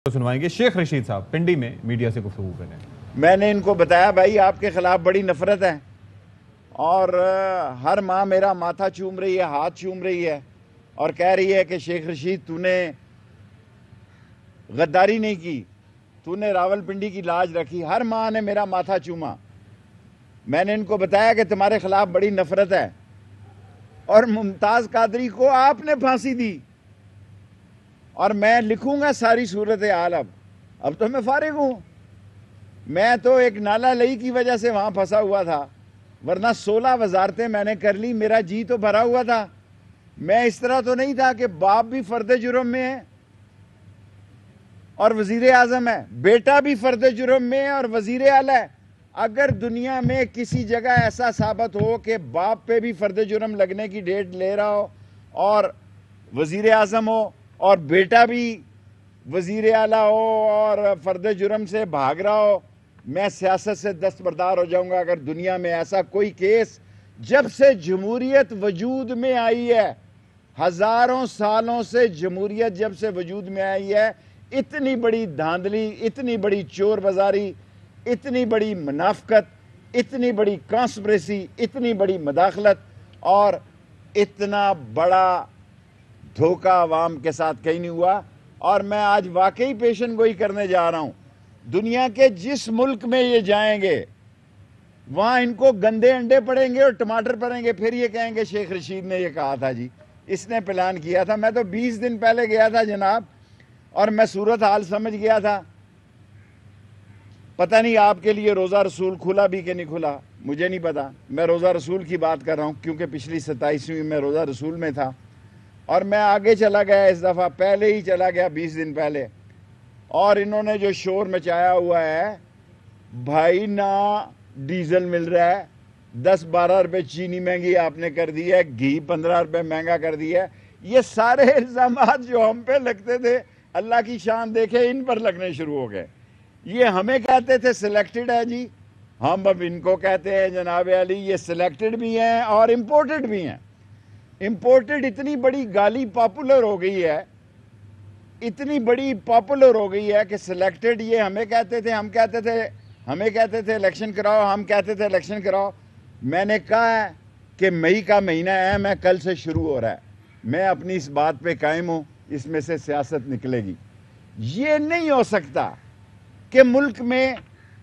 सुनवाएंगे शेख रशीद साहब पिंडी में मीडिया से गुफ्तगू कर रहे हैं। मैंने इनको बताया भाई आपके खिलाफ बड़ी नफरत है और हर माँ मेरा माथा चूम रही है, हाथ चूम रही है और कह रही है कि शेख रशीद तूने गद्दारी नहीं की, तूने रावलपिंडी की लाज रखी। हर माँ ने मेरा माथा चूमा। मैंने इनको बताया कि तुम्हारे खिलाफ बड़ी नफरत है और मुमताज़ कादरी को आपने फांसी दी और मैं लिखूंगा सारी सूरत हाल। अब तो मैं फारिग हूं। मैं तो एक नाला लई की वजह से वहां फंसा हुआ था, वरना 16 वजारतें मैंने कर ली। मेरा जी तो भरा हुआ था। मैं इस तरह तो नहीं था कि बाप भी फर्द जुर्म में है और वजीर आजम है, बेटा भी फर्द जुर्म में है और वजीर आला है। अगर दुनिया में किसी जगह ऐसा साबित हो कि बाप पे भी फर्द जुर्म लगने की डेट ले रहा हो और वजीर आजम हो और बेटा भी वजीर आला हो और फर्द जुर्म से भाग रहा हो, मैं सियासत से दस्तबरदार हो जाऊंगा। अगर दुनिया में ऐसा कोई केस, जब से जमहूरियत वजूद में आई है, हजारों सालों से जमहूरियत जब से वजूद में आई है, इतनी बड़ी धांधली, इतनी बड़ी चोर बाजारी, इतनी बड़ी मुनाफकत, इतनी बड़ी कॉन्स्पिरेसी, इतनी बड़ी मदाखलत और इतना बड़ा धोखा आवाम के साथ कहीं नहीं हुआ। और मैं आज वाकई पेशन गोई करने जा रहा हूं। दुनिया के जिस मुल्क में ये जाएंगे वहां इनको गंदे अंडे पड़ेंगे और टमाटर पड़ेंगे, फिर ये कहेंगे शेख रशीद ने ये कहा था जी, इसने प्लान किया था। मैं तो 20 दिन पहले गया था जनाब और मैं सूरत हाल समझ गया था। पता नहीं आपके लिए रोज़ा रसूल खुला भी कि नहीं खुला, मुझे नहीं पता। मैं रोज़ा रसूल की बात कर रहा हूं क्योंकि पिछली 27वीं में रोज़ा रसूल में था और मैं आगे चला गया। इस दफ़ा पहले ही चला गया 20 दिन पहले। और इन्होंने जो शोर मचाया हुआ है भाई, ना डीजल मिल रहा है, 10-12 रुपए चीनी महंगी आपने कर दी है, घी 15 रुपए महंगा कर दिया है। ये सारे इल्ज़ामात जो हम पे लगते थे, अल्लाह की शान देखे इन पर लगने शुरू हो गए। ये हमें कहते थे सिलेक्टेड है जी, हम अब इनको कहते हैं जनाब अली ये सिलेक्टेड भी हैं और इम्पोर्टेड भी हैं। इम्पोर्टेड इतनी बड़ी गाली पॉपुलर हो गई है, इतनी बड़ी पॉपुलर हो गई है कि सिलेक्टेड ये हमें कहते थे, हमें कहते थे इलेक्शन कराओ, हम कहते थे इलेक्शन कराओ। मैंने कहा है कि मई का महीना है, मैं कल से शुरू हो रहा है, मैं अपनी इस बात पे कायम हूँ, इसमें से सियासत निकलेगी। ये नहीं हो सकता कि मुल्क में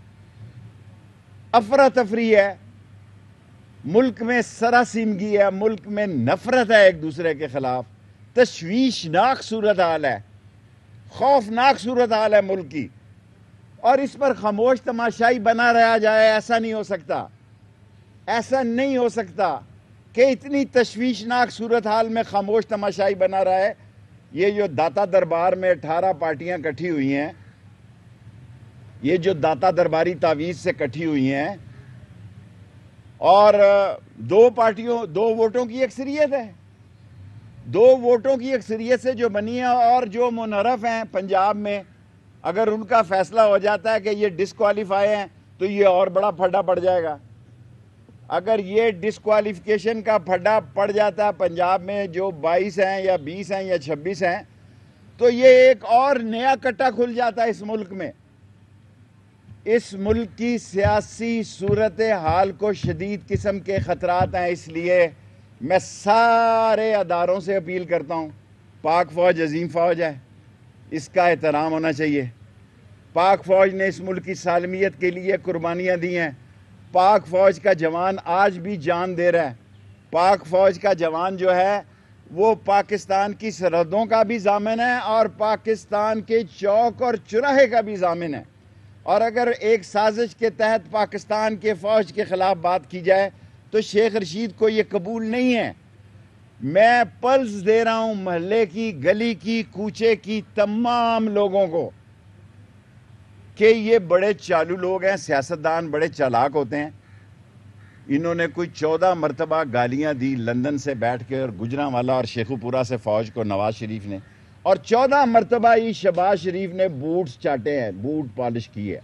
अफरा तफरी है, मुल्क में सरासीमगी है, मुल्क में नफरत है एक दूसरे के खिलाफ, तशवीशनाक सूरत हाल है, खौफनाक सूरत हाल है मुल्क की, और इस पर खामोश तमाशाई बना रहा जाए। ऐसा नहीं हो सकता, ऐसा नहीं हो सकता कि इतनी तशवीशनाक सूरत हाल में खामोश तमाशाई बना रहा है। ये जो दाता दरबार में 18 पार्टियां इकट्ठी हुई हैं, ये जो दाता दरबारी तावीज़ से इकट्ठी हुई हैं और 2 वोटों की अक्सरियत है, 2 वोटों की अक्सरियत से जो बनी है, और जो मुनहरफ हैं पंजाब में, अगर उनका फैसला हो जाता है कि ये डिस्क्वालीफाई हैं तो ये और बड़ा फड्डा पड़ जाएगा। अगर ये डिस्क्वालिफिकेशन का फड्डा पड़ जाता है पंजाब में, जो 22 हैं या 20 हैं या 26 हैं, तो ये एक और नया कट्टा खुल जाता है इस मुल्क में। इस मुल्क की सियासी सूरत हाल को शदीद किस्म के ख़तरात हैं। इसलिए मैं सारे अदारों से अपील करता हूँ, पाक फ़ौज अजीम फ़ौज है, इसका एहतराम होना चाहिए। पाक फ़ौज ने इस मुल्क की सालमियत के लिए कुर्बानियाँ दी हैं। पाक फ़ौज का जवान आज भी जान दे रहा है। पाक फ़ौज का जवान जो है वो पाकिस्तान की सरहदों का भी ज़ामिन है और पाकिस्तान के चौक और चौराहे का भी ज़ामिन है। और अगर एक साजिश के तहत पाकिस्तान के फ़ौज के ख़िलाफ़ बात की जाए तो शेख रशीद को ये कबूल नहीं है। मैं पल्स दे रहा हूँ महल्ले की, गली की, कूचे की तमाम लोगों को कि ये बड़े चालू लोग हैं, सियासतदान बड़े चालाक होते हैं। इन्होंने कोई 14 मरतबा गालियाँ दी लंदन से बैठ के, और गुजरांवाला और शेखुपुरा से फ़ौज को नवाज शरीफ ने, और 14 मरतबा ही शहबाज शरीफ ने बूट्स चाटे हैं, बूट पॉलिश किए।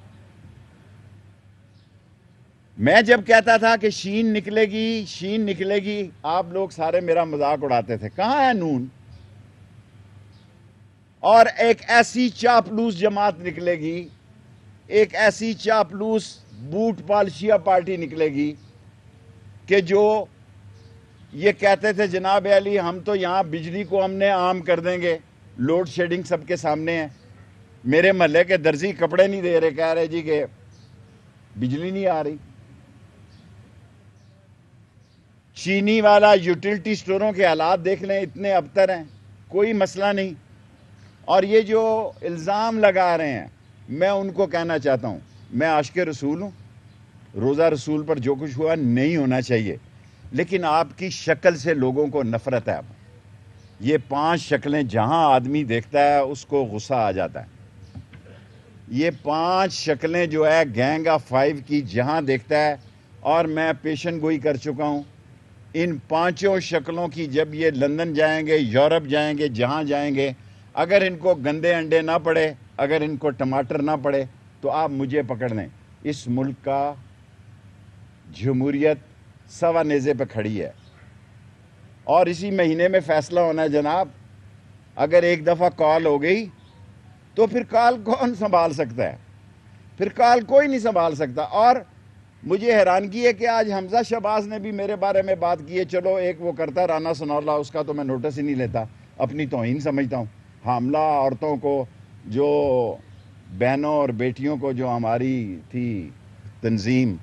मैं जब कहता था कि शीन निकलेगी, आप लोग सारे मेरा मजाक उड़ाते थे, कहाँ है नून? اور ایک ایسی چاپلوس جماعت نکلے گی, ایک ایسی چاپلوس بوٹ پالشیا پارٹی نکلے گی کہ جو یہ کہتے تھے جناب علی ہم تو یہاں بجلی کو ہم نے عام کر دیں گے, لوڈ شیڈنگ سب کے سامنے ہے, میرے محلے کے درزی کپڑے نہیں دے رہے, کہہ رہے جی کہ بجلی نہیں آ رہی. چینی والا یوٹیلٹی سٹوروں کے حالات دیکھ لیں, اتنے ابتر ہیں, کوئی مسئلہ نہیں. اور یہ جو الزام لگا رہے ہیں, میں ان کو کہنا چاہتا ہوں, میں عاشق رسول ہوں, روزہ رسول پر جو کچھ ہوا نہیں ہونا چاہیے, لیکن آپ کی شکل سے لوگوں کو نفرت ہے. اب یہ 5 شکلیں جہاں آدمی دیکھتا ہے اس کو غصہ آ جاتا ہے. یہ 5 شکلیں جو ہے گینگ آف 5 کی جہاں دیکھتا ہے, اور میں پیشن گوئی کر چکا ہوں, ان 5 شکلوں کی جب یہ لندن جائیں گے, یورپ جائیں گے, جہاں جائیں گے, اگر ان کو گندے انڈے نہ پڑے, اگر ان کو ٹماٹر نہ پڑے, تو آپ مجھے پکڑ لیں. اس ملک کا جمہوریت سوا نیزے پہ کھڑی ہے, اور اسی مہینے میں فیصلہ ہونا ہے جناب. اگر ایک دفعہ کال ہو گئی تو پھر کال کون سنبھال سکتا ہے؟ پھر کال کوئی نہیں سنبھال سکتا. اور مجھے حیرانگی ہے کہ آج حمزہ شہباز نے بھی میرے بارے میں بات کی ہے. چلو ایک وہ کرتا رانا ثناءاللہ, اس کا تو میں نوٹس ہی نہیں لیتا, اپنی توہین سمجھتا ہوں. حاملہ عورتوں کو, جو بہنوں اور بیٹیوں کو, جو ہماری تھی تنظیم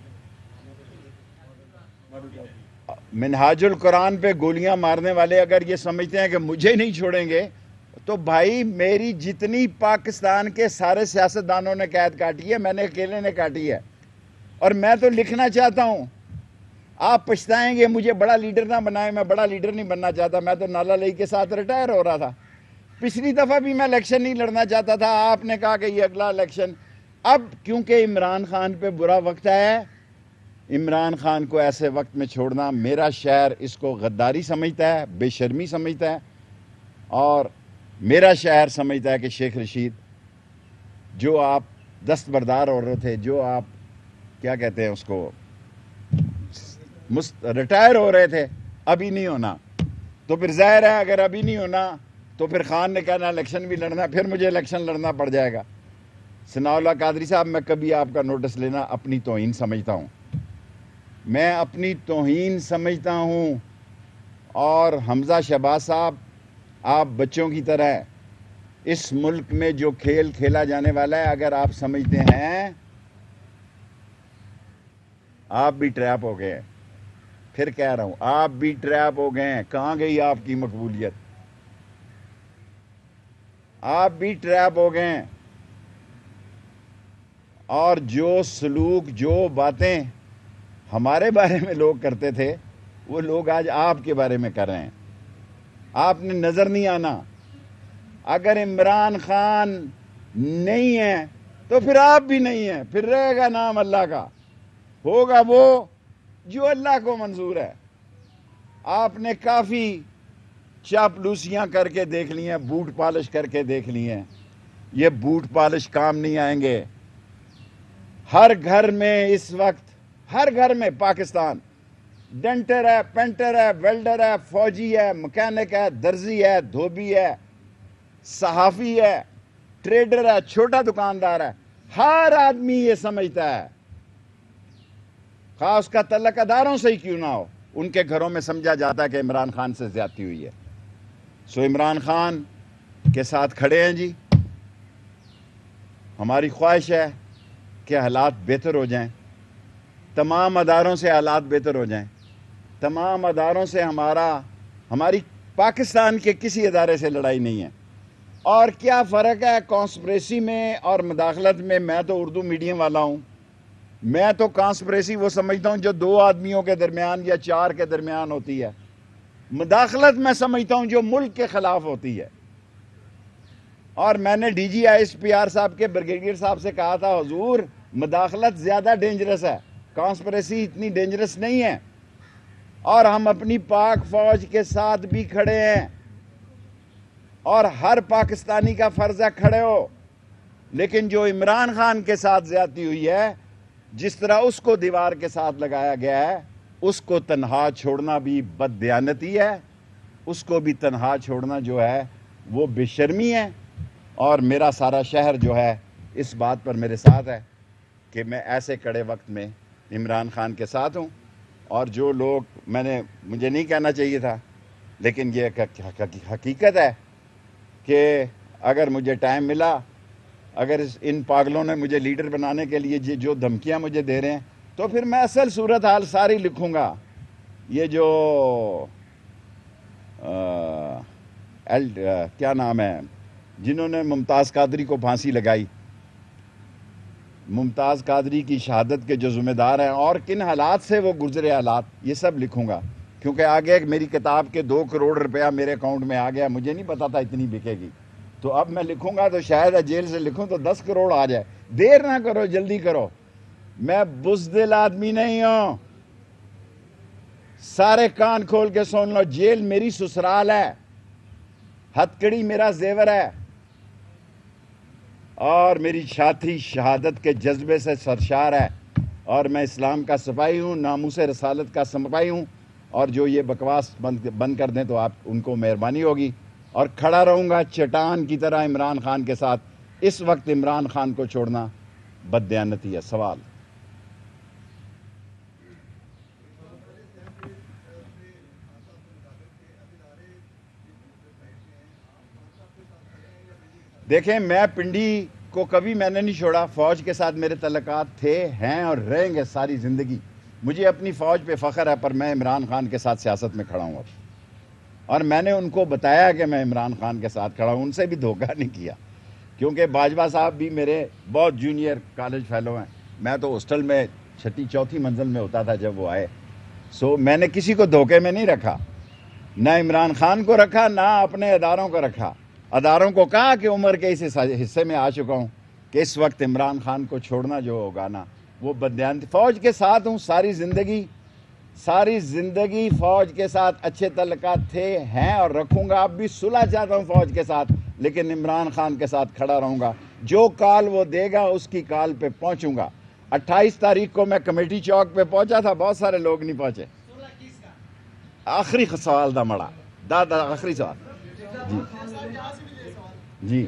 منہاج القرآن پہ گولیاں مارنے والے, اگر یہ سمجھتے ہیں کہ مجھے نہیں چھوڑیں گے, تو بھائی میری جتنی پاکستان کے سارے سیاستدانوں نے قید کاٹی ہے, میں نے اکیلے نے کاٹی ہے. اور میں تو لکھنا چاہتا ہوں, آپ پچھتائیں گے مجھے بڑا لیڈر نہ بنائے, میں بڑا لیڈر نہیں بننا چاہتا. میں تو نالا لئی کے ساتھ ریٹائر ہو رہا تھا. پچھلی دفعہ بھی میں الیکشن نہیں لڑنا چاہتا تھا, آپ نے کہا کہ یہ اگلا الیکشن. اب کیونکہ عمران خان پہ برا وقت ہے, عمران خان کو ایسے وقت میں چھوڑنا, میرا شہر اس کو غداری سمجھتا ہے, بے شرمی سمجھتا ہے, اور میرا شہر سمجھتا ہے کہ شیخ رشید جو آپ دستبردار ہو رہے تھے, جو آپ کیا کہتے ہیں اس کو, ریٹائر ہو رہے تھے, ابھی نہیں ہونا. تو پھر ظاہر ہے اگر ابھی نہیں ہونا تو پھر خان نے کہنا الیکشن بھی لڑنا, پھر مجھے الیکشن لڑنا پڑ جائے گا. ثناء اللہ قادری صاحب, میں کبھی آپ کا نوٹس لینا اپنی توہین سمجھتا ہوں, میں اپنی توہین سمجھتا ہوں. اور حمزہ شہباز صاحب, آپ بچوں کی طرح ہیں. اس ملک میں جو کھیل کھیلا جانے والا ہے, اگر آپ سمجھتے ہیں, آپ بھی ٹریپ ہو گئے ہیں. پھر کہہ رہا ہوں, آپ بھی ٹریپ ہو گئے ہیں. کہاں گئی آپ کی مقبولیت؟ آپ بھی ٹریپ ہو گئے ہیں. اور جو سلوک, جو باتیں ہمارے بارے میں لوگ کرتے تھے, وہ لوگ آج آپ کے بارے میں کر رہے ہیں. آپ نے نظر نہیں آنا. اگر عمران خان نہیں ہے تو پھر آپ بھی نہیں ہیں, پھر رہے گا نام اللہ کا, ہوگا وہ جو اللہ کو منظور ہے. آپ نے کافی چاپلوسیاں کر کے دیکھ لی ہیں, بوٹ پالش کر کے دیکھ لی ہیں. یہ بوٹ پالش کام نہیں آئیں گے. ہر گھر میں اس وقت, ہر گھر میں پاکستان, ڈنٹر ہے, پینٹر ہے, ویلڈر ہے, فوجی ہے, مکینک ہے, درزی ہے, دھوبی ہے, صحافی ہے, ٹریڈر ہے, چھوٹا دکاندار ہے. ہر آدمی یہ سمجھتا ہے, خاص کا تعلق اداروں سے ہی کیوں نہ ہو, ان کے گھروں میں سمجھا جاتا ہے کہ عمران خان سے زیادتی ہوئی ہے. سو عمران خان کے ساتھ کھڑے ہیں جی. ہماری خواہش ہے کہ حالات بہتر ہو جائیں, تمام اداروں سے حالات بہتر ہو جائیں. تمام اداروں سے ہماری پاکستان کے کسی ادارے سے لڑائی نہیں ہے. اور کیا فرق ہے کانسپریسی میں اور مداخلت میں؟ میں تو اردو میڈیم والا ہوں. میں تو کانسپریسی وہ سمجھتا ہوں جو 2 آدمیوں کے درمیان یا 4 کے درمیان ہوتی ہے. مداخلت میں سمجھتا ہوں جو ملک کے خلاف ہوتی ہے. اور میں نے D G I S P R صاحب کے بریگیڈیئر صاحب سے کہا تھا, حضور مداخلت زیادہ ڈینجرس ہے, کانسپریسی اتنی ڈینجرس نہیں ہے. اور ہم اپنی پاک فوج کے ساتھ بھی کھڑے ہیں, اور ہر پاکستانی کا فرض ہے کھڑے ہو. لیکن جو عمران خان کے ساتھ زیادتی ہوئی ہے, جس طرح اس کو دیوار کے ساتھ لگایا گیا ہے, اس کو تنہا چھوڑنا بھی بددیانتی ہے. اس کو بھی تنہا چھوڑنا جو ہے وہ بے شرمی ہے، اور میرا سارا شہر جو ہے اس بات پر میرے ساتھ ہے کہ میں ایسے کڑے وقت میں عمران خان کے ساتھ ہوں. اور جو لوگ مجھے نہیں کہنا چاہیے تھا، لیکن یہ حقیقت ہے کہ اگر مجھے ٹائم ملا، اگر ان پاگلوں نے مجھے لیڈر بنانے کے لیے جو دھمکیاں مجھے دے رہے ہیں، تو پھر میں اصل صورتحال ساری لکھوں گا. یہ جو کیا نام ہے، جنہوں نے ممتاز قادری کو پھانسی لگائی، ممتاز قادری کی شہادت کے جو ذمہ دار ہیں اور کن حالات سے وہ گزرے حالات، یہ سب لکھوں گا. کیونکہ آگے میری کتاب کے 2 کروڑ روپیہ میرے اکاؤنٹ میں آ گیا، مجھے نہیں پتا تھا اتنی بکے گی. تو اب میں لکھوں گا تو شاید جیل سے لکھوں تو 10 کروڑ آ جائے. دیر نہ کرو، جلدی کرو. میں بزدل آدمی نہیں ہوں. سارے کان کھول کے سن لو، جیل میری سسرال ہے، ہتکڑی میرا زیور ہے، اور میری چھاتری شہادت کے جذبے سے سرشار ہے، اور میں اسلام کا سپاہی ہوں، ناموس رسالت کا سپاہی ہوں. اور جو یہ بکواس بند کر دیں تو آپ ان کو مہربانی ہوگی. اور کھڑا رہوں گا چٹان کی طرح عمران خان کے ساتھ. اس وقت عمران خان کو چھوڑنا بددیانتی ہے. سوال. دیکھیں، میں پنڈی کو کبھی میں نے نہیں چھوڑا. فوج کے ساتھ میرے تعلقات تھے، ہیں اور رہیں گے ساری زندگی. مجھے اپنی فوج پہ فخر ہے، پر میں عمران خان کے ساتھ سیاست میں کھڑا ہوں اب. اور میں نے ان کو بتایا کہ میں عمران خان کے ساتھ کھڑا ہوں. ان سے بھی دھوکہ نہیں کیا، کیونکہ باجوہ صاحب بھی میرے بہت جونیئر کالج فیلو ہیں. میں تو ہاسٹل میں 4تھی منزل میں ہوتا تھا جب وہ آئے. میں نے کسی کو دھوکے میں نہیں رکھا، نہ عمران خان کو رکھا، نہ اپنے اداروں کو رکھا. اداروں کو کہا کہ عمر کے اس حصے میں آ چکا ہوں کہ اس وقت عمران خان کو چھوڑنا جو ہوگا نا وہ بددیانتی. فوج کے ساتھ ہوں ساری زندگی فوج کے ساتھ اچھے تعلقات تھے، ہیں اور رکھوں گا. اب بھی صلح چاہتا ہوں فوج کے ساتھ، لیکن عمران خان کے ساتھ کھڑا رہوں گا. جو کال وہ دے گا اس کی کال پہ پہنچوں گا. 28 تاریخ کو میں کمیٹی چوک پہ پہنچا تھا، بہت سارے لوگ نہیں پہنچے. آخری سوال دا مڑا دادا، آخری سوال. جی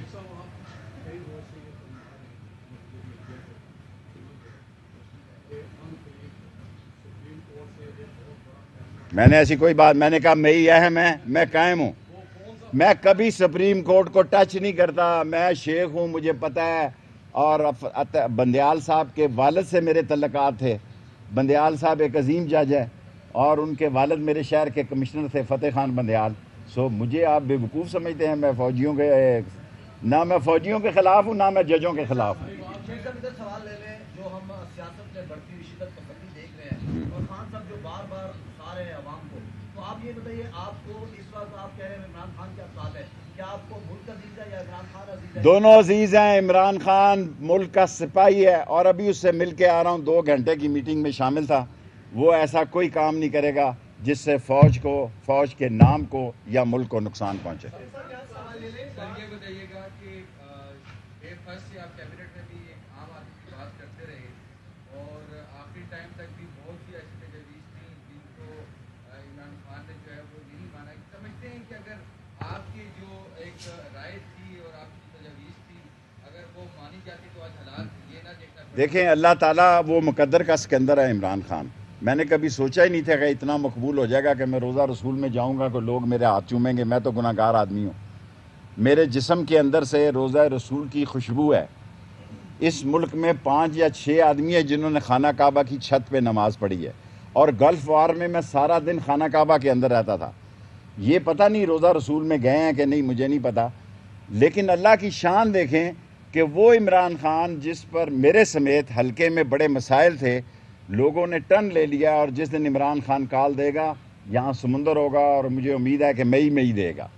میں نے ایسی کوئی بات، میں نے کہا میں ہی اہم ہے، میں قائم ہوں. میں کبھی سپریم کورٹ کو ٹچ نہیں کرتا. میں شیخ ہوں، مجھے پتہ ہے. اور بندیال صاحب کے والد سے میرے تعلقات تھے. بندیال صاحب ایک عظیم جج ہے، اور ان کے والد میرے شہر کے کمشنر تھے، فتح خان بندیال. مجھے آپ بے وقوف سمجھتے ہیں. میں فوجیوں کے نہ میں فوجیوں کے خلاف ہوں، نہ میں ججوں کے خلاف ہوں. سوال لے لیں جو ہم سیاست میں بڑھتی ہوئی شدت پسندی دیکھ رہے ہیں، اور خان صاحب جو بار بار اٹھا رہے ہیں عوام کو، تو آپ یہ بتائیے، آپ کو اس وقت آپ کہہ رہے ہیں عمران خان کیا ساتھ ہے، کیا آپ کو ملک عزیز ہے یا عمران خان عزیز ہے؟ دونوں عزیز ہیں. عمران خان ملک کا سپاہی ہے، اور ابھی اس سے مل کے آ رہا ہوں. 2 گھنٹے کی میٹنگ میں شامل تھا. وہ ایسا کوئی کام نہیں کرے گا جس سے فوج کے نام کو یا ملک کو نقصان پہنچے. یہ بتائیے گا کہ فرسٹ سے آپ کیبنٹ میں بھی ایک عام آدمی کی بات کرتے رہے، اور آخری ٹائم تک بھی بہت سی ایسی تجاویز تھیں جن کو عمران خان نے جو ہے وہ نہیں مانا. سمجھتے ہیں کہ اگر آپ کی جو ایک رائے تھی اور آپ کی تجاویز تھی، اگر وہ مانی جاتی تو آج حالات یہ نہ دیکھنا پڑتا؟ دیکھیں، اللہ تعالیٰ وہ مقدر کا سکندر ہے عمران خان. میں نے کبھی سوچا ہی نہیں تھا کہ اتنا مقبول ہو جائے گا کہ میں روزہ رسول میں جاؤں گا کہ لوگ میرے ہاتھ چومیں گے. میں تو گناہ گار آدمی ہوں. میرے جسم کے اندر سے روزہ رسول کی خوشبو ہے. اس ملک میں 5 یا 6 آدمی ہیں جنہوں نے خانہ کعبہ کی چھت پہ نماز پڑھی ہے، اور گلف وار میں سارا دن خانہ کعبہ کے اندر رہتا تھا. یہ پتہ نہیں روزہ رسول میں گئے ہیں کہ نہیں، مجھے نہیں پتا. لیکن اللہ کی شان دیکھیں کہ وہ عمران خان جس پر میرے سمیت حلقے میں بڑے مسائل تھے، لوگوں نے ٹرن لے لیا. اور جس دن عمران خان کال دے گا یہاں سمندر ہوگا، اور مجھے امید ہے کہ مئی میں ہی دے گا.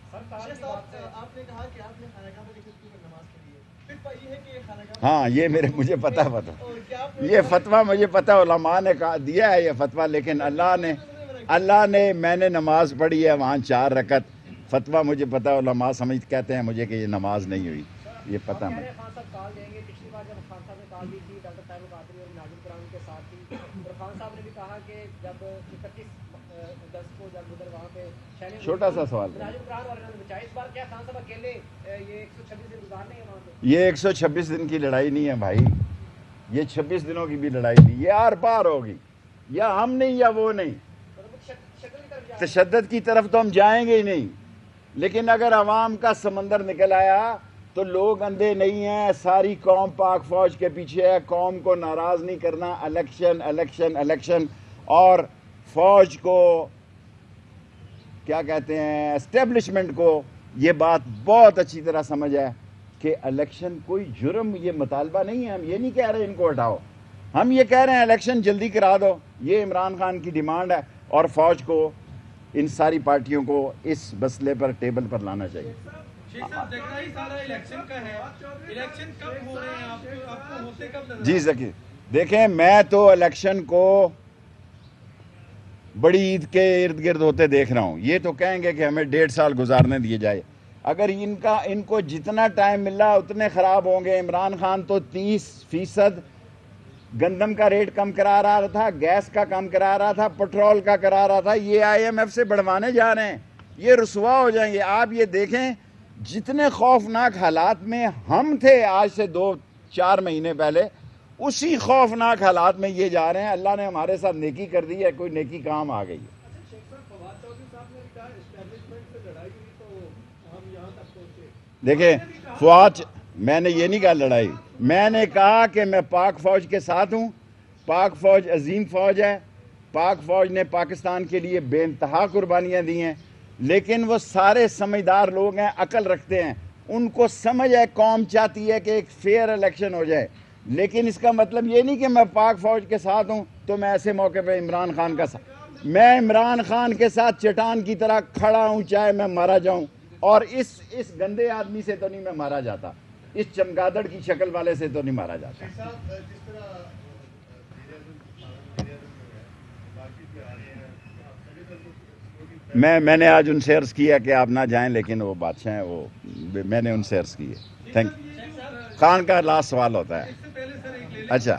ہاں، یہ مجھے پتہ ہے. یہ فتویٰ مجھے پتہ ہے، علماء نے دیا ہے یہ فتویٰ. لیکن اللہ نے میں نے نماز پڑھی ہے وہاں 4 رکعت. فتویٰ مجھے پتہ ہے، علماء کہتے ہیں مجھے کہ یہ نماز نہیں ہوئی. یہ پتہ کہہ میں رہے ہیں خان صاحب کال دیں گے. پچھلی بار جب خان صاحب نے کال دی تھی ڈاکٹر طاہر القادری اور ناجم قرآن کے ساتھ تھی اور خان صاحب نے بھی کہا کہ جب 31 اگست کو جب ادھر وہاں پہ چھوٹا سا سوال ناجم قرآن والے نے بچایا. اس بار کیا خان صاحب اکیلے یہ 126 دن گزارنے ہیں وہاں پہ؟ یہ 126 دن کی لڑائی نہیں ہے بھائی, یہ 26 دنوں کی بھی لڑائی نہیں, یہ آر پار ہوگی, یا ہم نہیں یا وہ نہیں. تشدد کی طرف تو ہم جائیں گے ہی نہیں, لیکن اگر عوام کا سمندر نکل آیا تو لوگ اندھے نہیں ہیں, ساری قوم پاک فوج کے پیچھے ہے. قوم کو ناراض نہیں کرنا, الیکشن الیکشن الیکشن. اور فوج کو کیا کہتے ہیں, اسٹیبلشمنٹ کو یہ بات بہت اچھی طرح سمجھ ہے کہ الیکشن کوئی جرم, یہ مطالبہ نہیں ہے. ہم یہ نہیں کہہ رہے ان کو ہٹاؤ, ہم یہ کہہ رہے ہیں الیکشن جلدی کرا دو. یہ عمران خان کی ڈیمانڈ ہے اور فوج کو ان ساری پارٹیوں کو اس مسئلے پر ٹیبل پر لانا چاہیے. جی ذکی, دیکھیں میں تو الیکشن کو بڑی عید کے ارد گرد ہوتے دیکھ رہا ہوں. یہ تو کہیں گے کہ ہمیں 1.5 سال گزارنے دیے جائے. اگر ان کو جتنا ٹائم مل رہا اتنے خراب ہوں گے. عمران خان تو 30% گندم کا ریٹ کم کرا رہا تھا, گیس کا کم کرا رہا تھا, پٹرول کا کرا رہا تھا. یہ IMF سے بڑھوانے جا رہے ہیں, یہ رسوا ہو جائیں گے. آپ یہ دیکھیں جتنے خوفناک حالات میں ہم تھے آج سے 2-4 مہینے پہلے, اسی خوفناک حالات میں یہ جا رہے ہیں. اللہ نے ہمارے ساتھ نیکی کر دی ہے, کوئی نیکی کام آ گئی ہے. دیکھیں فواد, میں نے یہ نہیں کہا لڑائی, میں نے کہا کہ میں پاک فوج کے ساتھ ہوں. پاک فوج عظیم فوج ہے, پاک فوج نے پاکستان کے لیے بے انتہا قربانیاں دی ہیں, لیکن وہ سارے سمجھدار لوگ ہیں, عقل رکھتے ہیں. ان کو سمجھ ہے قوم چاہتی ہے کہ ایک فیئر الیکشن ہو جائے, لیکن اس کا مطلب یہ نہیں کہ میں پاک فوج کے ساتھ ہوں تو میں ایسے موقع پہ عمران خان کا ساتھ. میں عمران خان کے ساتھ چٹان کی طرح کھڑا ہوں, چاہے میں مارا جاؤں. اور اس گندے آدمی سے تو نہیں میں مارا جاتا, اس چمگادڑ کی شکل والے سے تو نہیں مارا جاتا. میں نے آج ان سے عرض کیا کہ آپ نہ جائیں, لیکن وہ بادشاہ ہیں, وہ میں نے ان سے عرض کی ہے. Thank you. خان کا لاسٹ سوال ہوتا ہے. اچھا,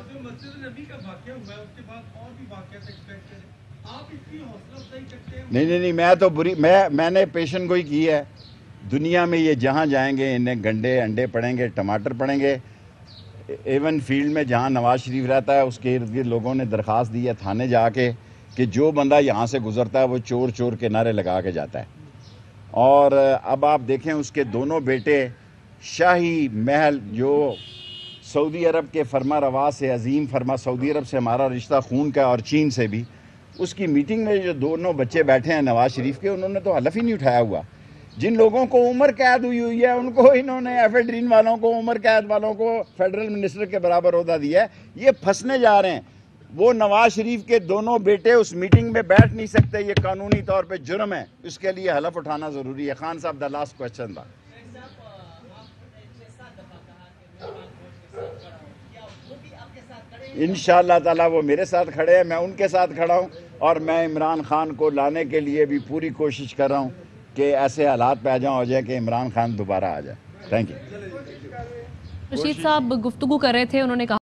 نہیں میں تو میں نے پیشن گوئی کی ہے. دنیا میں یہ جہاں جائیں گے انہیں گنڈے انڈے پڑیں گے, ٹماٹر پڑیں گے. ایون فیلڈ میں جہاں نواز شریف رہتا ہے اس کے ارد گرد لوگوں نے درخواست دی ہے تھانے جا کے کہ جو بندہ یہاں سے گزرتا ہے وہ چور چور کے نعرے لگا کے جاتا ہے. اور اب آپ دیکھیں اس کے دونوں بیٹے شاہی محل جو سعودی عرب کے فرما روا سے, عظیم فرما, سعودی عرب سے ہمارا رشتہ خون کا اور چین سے بھی, اس کی میٹنگ میں جو دونوں بچے بیٹھے ہیں نواز شریف کے, انہوں نے تو حلف ہی نہیں اٹھایا ہوا. جن لوگوں کو عمر قید ہوئی ہے ان کو انہوں نے ایفیڈرین والوں کو, عمر قید والوں کو فیڈرل منسٹر کے برابر عہدہ دیا ہے. یہ پھنسنے جا رہے ہیں. وہ نواز شریف کے دونوں بیٹے اس میٹنگ میں بیٹھ نہیں سکتے, یہ قانونی طور پہ جرم ہے, اس کے لیے حلف اٹھانا ضروری ہے. خان صاحب دا لاسٹ کوسچن تھا. انشاءاللہ تعالیٰ وہ میرے ساتھ کھڑے ہیں, میں ان کے ساتھ کھڑا ہوں, اور میں عمران خان کو لانے کے لیے بھی پوری کوشش کر رہا ہوں کہ ایسے حالات پیدا ہو جائے کہ عمران خان دوبارہ آ جائے. Thank you. رشید صاحب گفتگو کر رہے تھے, انہوں نے کہا